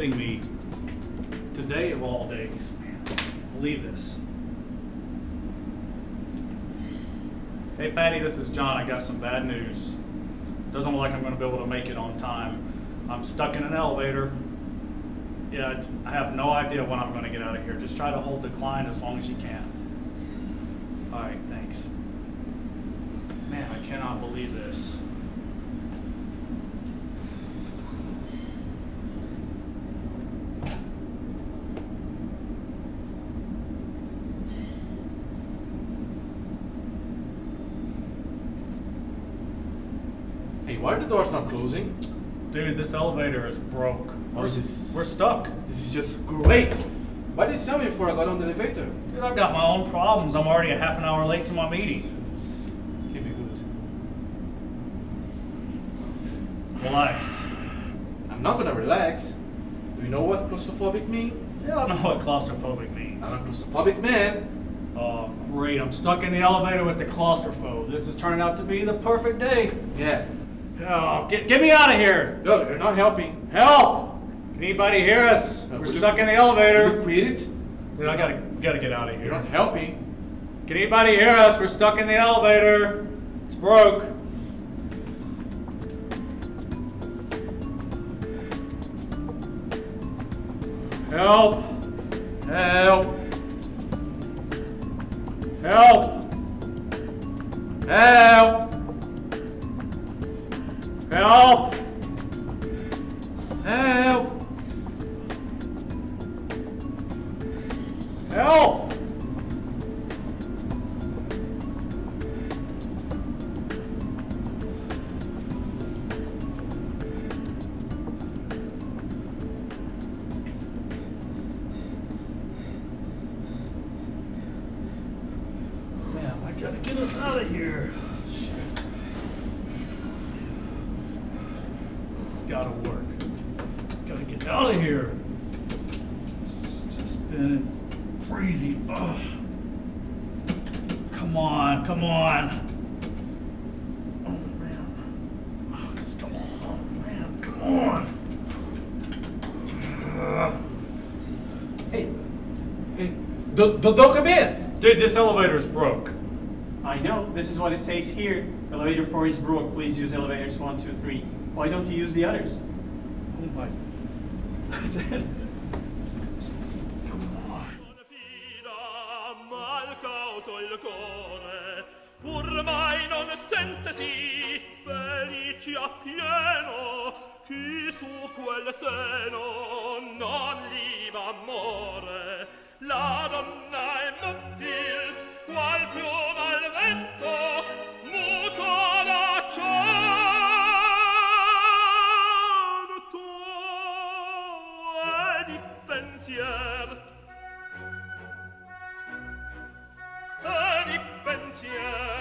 kidding me? Today of all days. Man, I can't believe this. Hey Patty, this is John. I got some bad news. Doesn't look like I'm going to be able to make it on time. I'm stuck in an elevator. Yeah, I have no idea when I'm going to get out of here. Just try to hold the line as long as you can. All right, thanks. Man, I cannot believe this. Hey, why are the doors not closing? Dude, this elevator is broke. We're stuck. This is just great. Why did you tell me before I got on the elevator? Dude, I've got my own problems. I'm already a half an hour late to my meeting. Just give me good. Relax. I'm not gonna relax. Do you know what claustrophobic means? Yeah, I know what claustrophobic means. I'm a claustrophobic man. Oh, great. I'm stuck in the elevator with the claustrophobe. This is turning out to be the perfect day. Yeah. Oh, get me out of here. No, you're not helping. Help! Can anybody hear us? We're stuck in the elevator. You quit it? Dude, I gotta get out of here. You're not helping. Can anybody hear us? We're stuck in the elevator. It's broke. Help! Help! Help! Help! Help! Help! Help! Man, I gotta get us out of here. Shit. This has gotta work. Gotta get out of here. This has just been crazy. Ugh. Come on, come on. Oh man. Oh, let's go. Oh man, come on. Hey, Don't come in! Dude, this elevator's broke. I know, this is what it says here. Elevator 4 is broke. Please use elevators 1, 2, 3. Why don't you use the others? Oh my. That's it. Come on. Pur mai non sentesi felici appieno chi su quel seno non gli va amore la donna è mobil qual piuma al vento muto da cielo e di pensier e di pensier